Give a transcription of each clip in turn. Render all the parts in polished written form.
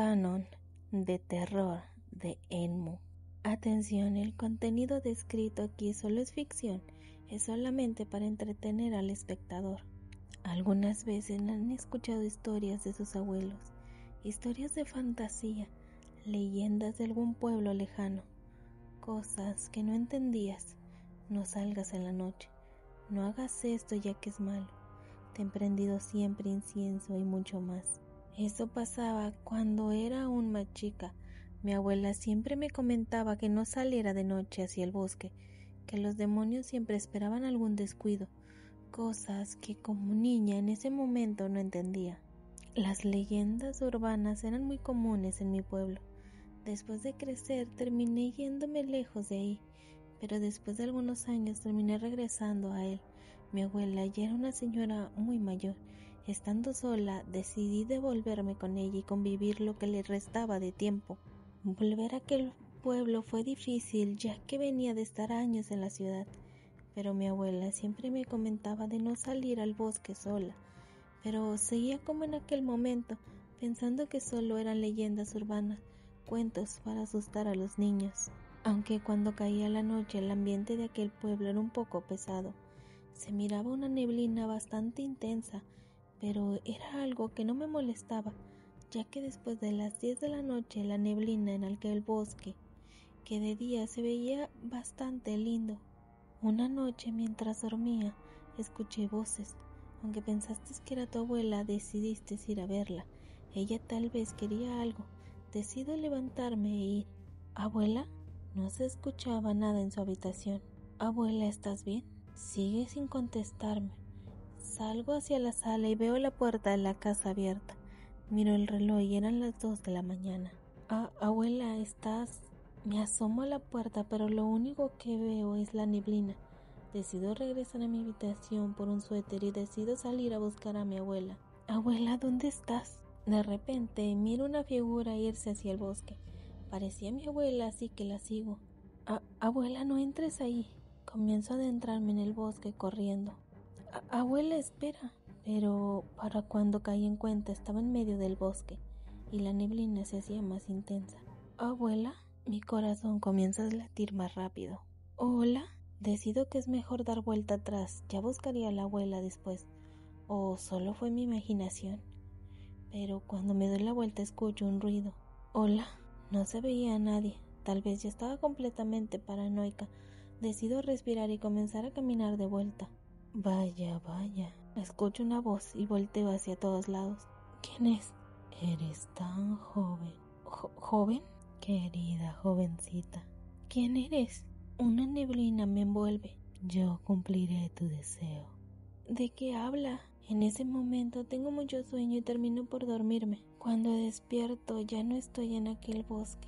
Canon de terror de Enmu. Atención, el contenido descrito aquí solo es ficción, es solamente para entretener al espectador. Algunas veces han escuchado historias de sus abuelos, historias de fantasía, leyendas de algún pueblo lejano, cosas que no entendías. No salgas en la noche, no hagas esto ya que es malo, ten prendido siempre incienso y mucho más. Eso pasaba cuando era aún más chica. Mi abuela siempre me comentaba que no saliera de noche hacia el bosque, que los demonios siempre esperaban algún descuido, cosas que como niña en ese momento no entendía. Las leyendas urbanas eran muy comunes en mi pueblo. Después de crecer terminé yéndome lejos de ahí, pero después de algunos años terminé regresando a él. Mi abuela ya era una señora muy mayor. Estando sola, decidí devolverme con ella y convivir lo que le restaba de tiempo. Volver a aquel pueblo fue difícil, ya que venía de estar años en la ciudad, pero mi abuela siempre me comentaba de no salir al bosque sola, pero seguía como en aquel momento, pensando que solo eran leyendas urbanas, cuentos para asustar a los niños. Aunque cuando caía la noche el ambiente de aquel pueblo era un poco pesado, se miraba una neblina bastante intensa, pero era algo que no me molestaba, ya que después de las 10 de la noche la neblina en aquel bosque, que de día se veía bastante lindo. Una noche mientras dormía, escuché voces. Aunque pensaste que era tu abuela, decidiste ir a verla. Ella tal vez quería algo. Decido levantarme e ir. ¿Abuela? No se escuchaba nada en su habitación. ¿Abuela, estás bien? Sigue sin contestarme. Salgo hacia la sala y veo la puerta de la casa abierta. Miro el reloj y eran las 2 de la mañana. Abuela, ¿estás...? Me asomo a la puerta, pero lo único que veo es la neblina. Decido regresar a mi habitación por un suéter y decido salir a buscar a mi abuela. Abuela, ¿dónde estás? De repente miro una figura irse hacia el bosque. Parecía mi abuela, así que la sigo. Abuela, no entres ahí. Comienzo a adentrarme en el bosque corriendo. Abuela, espera. Pero para cuando caí en cuenta estaba en medio del bosque y la neblina se hacía más intensa. Abuela, mi corazón comienza a latir más rápido. Hola. Decido que es mejor dar vuelta atrás, ya buscaría a la abuela después. ¿O solo fue mi imaginación? Pero cuando me doy la vuelta escucho un ruido. Hola, no se veía a nadie, tal vez ya estaba completamente paranoica. Decido respirar y comenzar a caminar de vuelta. Vaya, escucho una voz y volteo hacia todos lados. ¿Quién es? Eres tan joven. ¿Joven? Querida jovencita. ¿Quién eres? Una neblina me envuelve. Yo cumpliré tu deseo. ¿De qué habla? En ese momento tengo mucho sueño y termino por dormirme. Cuando despierto ya no estoy en aquel bosque.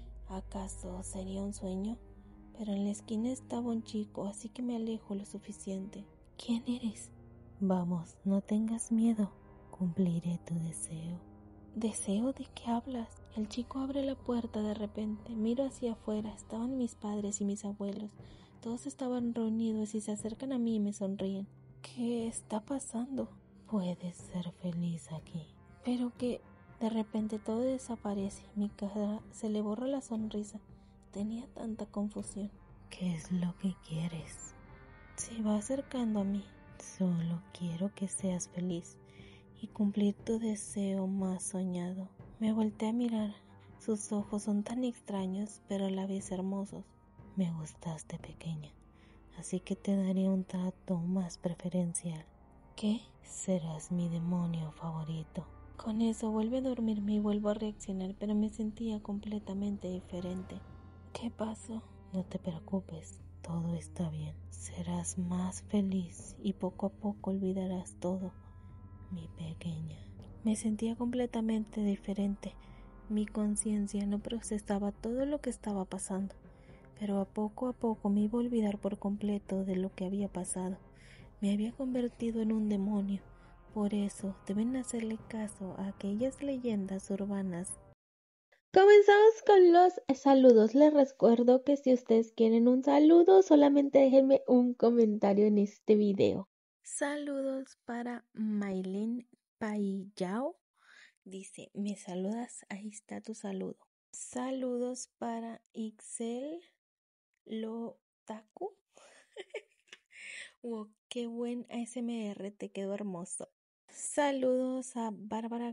¿Acaso sería un sueño? Pero en la esquina estaba un chico, así que me alejo lo suficiente. ¿Quién eres? Vamos, no tengas miedo. Cumpliré tu deseo. ¿Deseo? ¿De qué hablas? El chico abre la puerta de repente. Miro hacia afuera. Estaban mis padres y mis abuelos. Todos estaban reunidos y se acercan a mí y me sonríen. ¿Qué está pasando? Puedes ser feliz aquí. Pero que de repente todo desaparece. Mi cara se le borra la sonrisa. Tenía tanta confusión. ¿Qué es lo que quieres? Se va acercando a mí. Solo quiero que seas feliz y cumplir tu deseo más soñado. Me volteé a mirar. Sus ojos son tan extraños, pero a la vez hermosos. Me gustaste pequeña, así que te daré un trato más preferencial. ¿Qué? Serás mi demonio favorito. Con eso vuelvo a dormirme y vuelvo a reaccionar, pero me sentía completamente diferente. ¿Qué pasó? No te preocupes, todo está bien. Serás más feliz y poco a poco olvidarás todo. Mi pequeña. Me sentía completamente diferente. Mi conciencia no procesaba todo lo que estaba pasando, pero a poco me iba a olvidar por completo de lo que había pasado. Me había convertido en un demonio. Por eso deben hacerle caso a aquellas leyendas urbanas. Comenzamos con los saludos. Les recuerdo que si ustedes quieren un saludo, solamente déjenme un comentario en este video. Saludos para Maylin Paillao, Dice, ¿me saludas? Ahí está tu saludo. Saludos para Ixel Lotaku. Wow, qué buen ASMR, te quedó hermoso. Saludos a Bárbara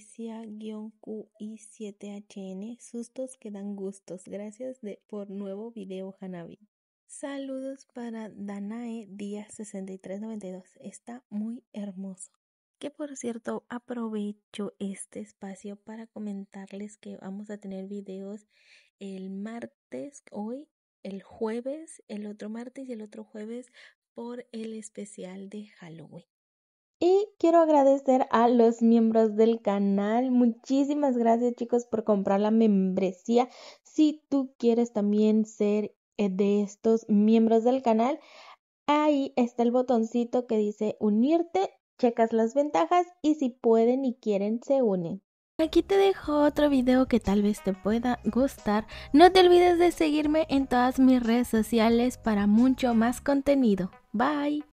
Galicia-QI7HN. Sustos que dan gustos. Gracias por nuevo video, Hanabi. Saludos para Danae Díaz 6392. Está muy hermoso. Que por cierto, aprovecho este espacio para comentarles que vamos a tener videos el martes, hoy, el jueves, el otro martes y el otro jueves por el especial de Halloween. Y quiero agradecer a los miembros del canal. Muchísimas gracias, chicos, por comprar la membresía. Si tú quieres también ser de estos miembros del canal, ahí está el botoncito que dice unirte, checas las ventajas y si pueden y quieren se unen. Aquí te dejo otro video que tal vez te pueda gustar. No te olvides de seguirme en todas mis redes sociales para mucho más contenido. Bye.